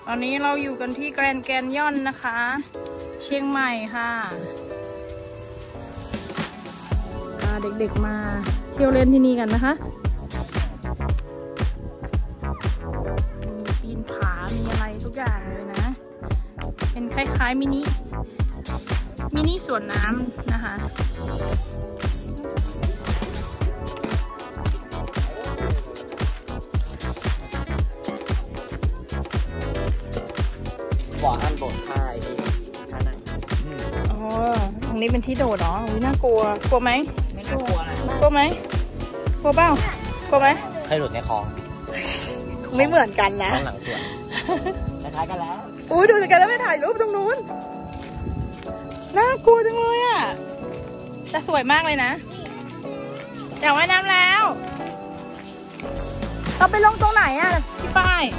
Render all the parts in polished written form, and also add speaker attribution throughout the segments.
Speaker 1: ตอนนี้เราอยู่กันที่แกรนด์แคนยอนนะคะ เชียงใหม่ค่ะเด็กๆมาเที่ยวเล่นที่นี่กันนะคะมีปีนผา มีอะไรทุกอย่างเลยนะ เป็นคล้ายๆมินิสวนน้ำนะคะ
Speaker 2: บ่อท่านโดดท่าไอ้นี่ท่าไหน
Speaker 1: อ๋อตรงนี้เป็นที่โดดเหรออุ๊ยน่ากลัวไหม
Speaker 2: ไม่น่ากลัวนะ
Speaker 1: กลัวไหมกลัวเปล่ากลัวไหม
Speaker 2: เคยหลุดในคลอง
Speaker 1: ไม่เหมือนกันนะ
Speaker 2: หลังสวนคล้ายๆกันแล้ว
Speaker 1: อุ้ยดูกันแล้วไปถ่ายรูปตรงนู้นน่ากลัวจังเลยอ่ะแต่สวยมากเลยนะอยากว่ายน้ำแล้วเราไปลงตรงไหนอ่ะพี่ป้าย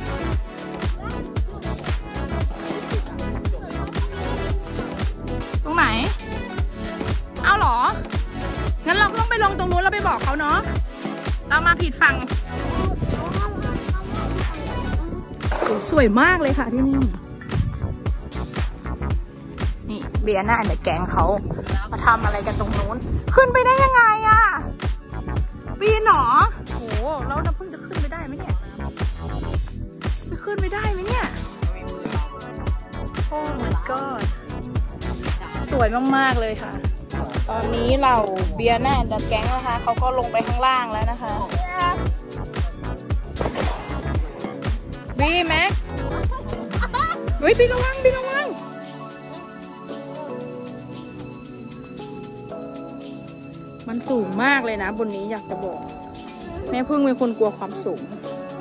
Speaker 1: ตรงไหนเอาเหรองั้นเราต้องไปลงตรงนู้นแล้วไปบอกเขาเนาะเรามาผิดฝั่งสวยมากเลยค่ะที่นี่เบียร์หน้าเนี่ยแกงเขามาทำอะไรกันตรงนู้นขึ้นไปได้ยังไงอะปีนหรอโหแล้วน้ำพึ่งจะขึ้นไปได้ไหมเนี่ยจะขึ้นไปได้ไหมเนี่ยโอ้ my god สวยมากๆเลยค่ะตอนนี้เราเบียร์หน้าเดอะแก๊งนะคะเขาก็ลงไปข้างล่างแล้วนะคะบีแม็กเฮ้ยบีระวังมันสูงมากเลยนะบนนี้อยากจะบอกแม่พึ่งเป็นคนกลัวความสูง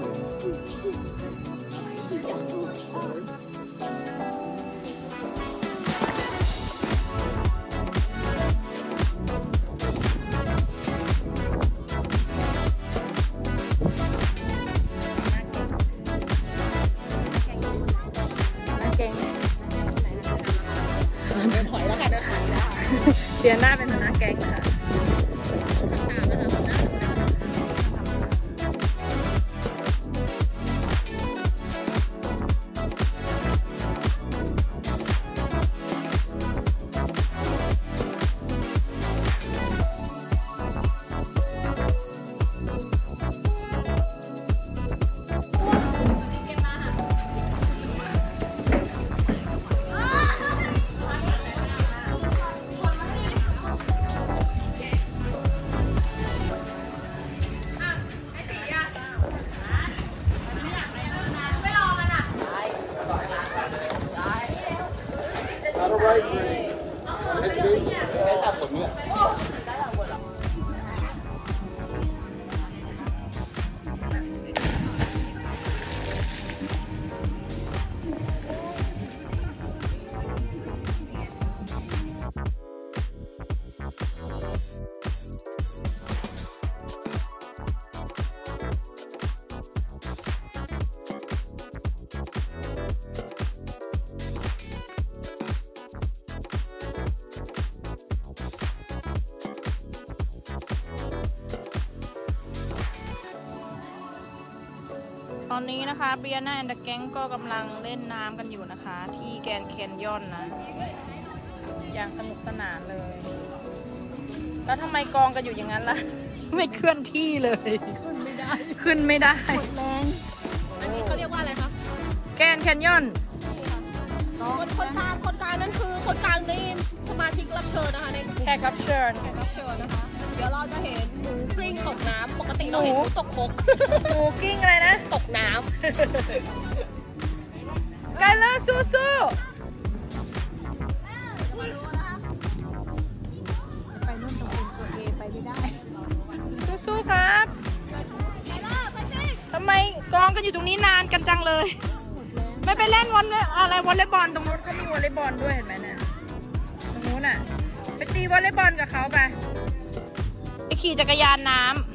Speaker 2: ถอยแล้วกันนะ
Speaker 1: เดียน่าเป็นหัวหน้าแก๊งนะคะตอนนี้นะคะเบียร์หน้าแอนด์แก๊งก็กำลังเล่นน้ำกันอยู่นะคะที่แกรนด์แคนยอนนะอย่างสนุกสนานเลยแล้วทำไมกองกันอยู่อย่างนั้นล่ะไม่เคลื่อนที่เลยขึ้นไม่ได้หมดแรงอันนี้เขาเรียกว่าอะไรคะแกรนด์แคนยอน
Speaker 3: คนกลางนั่นคือคนกลางในสมาชิกรับเชิญนะคะใน
Speaker 1: แขกรับเชิญ
Speaker 3: นะคะเดี๋ยวเราจะเห็นหนูกลิ้งตกน้ำปกติเราเห็นหนูตกคก
Speaker 1: หนูกลิ้งอะไรนะ
Speaker 3: ตกน้ำ
Speaker 1: ไกเลอร์สู้
Speaker 3: ไปนู่นตรงเป็นตัวเอไปไม่ได้
Speaker 1: สู้ครับทำไมกองกันอยู่ตรงนี้นานกันจังเลยไม่ไปเล่นวอลเลย์บอลตรงนู้นเขามีวอลเลย์บอลด้วยเห็นไหมเนี่ยตรงนู้นอ่ะไปตีวอลเลย์บอลกับเขาไปขี่จักรยานน้ำ